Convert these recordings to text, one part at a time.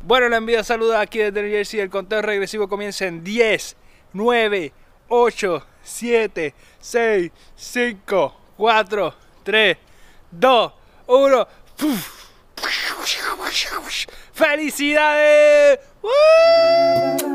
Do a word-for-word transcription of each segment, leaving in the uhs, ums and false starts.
Bueno, les envío saludos aquí desde New Jersey. El conteo regresivo comienza en diez, nueve, ocho, siete, seis, cinco, cuatro, tres, dos, uno. ¡Felicidades! ¡Woo!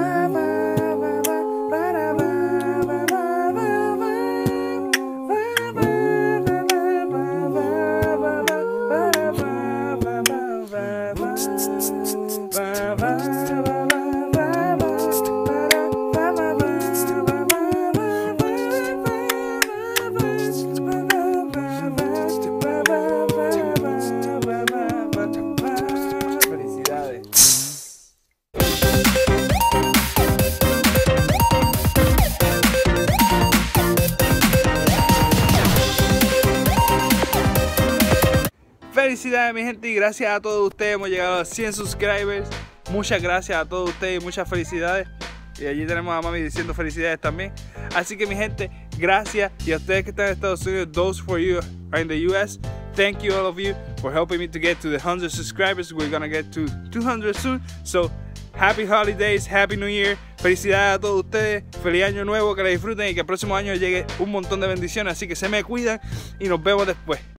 Felicidades mi gente y gracias a todos ustedes, hemos llegado a cien subscribers. Muchas gracias a todos ustedes y muchas felicidades. Y allí tenemos a mami diciendo felicidades también. Así que mi gente, gracias. Y a ustedes que están en Estados Unidos, those for you are in the U S, thank you all of you for helping me to get to the one hundred subscribers. We're gonna get to two hundred soon. So happy holidays, happy new year. Felicidades a todos ustedes, feliz año nuevo, que la disfruten y que el próximo año llegue un montón de bendiciones. Así que se me cuidan y nos vemos después.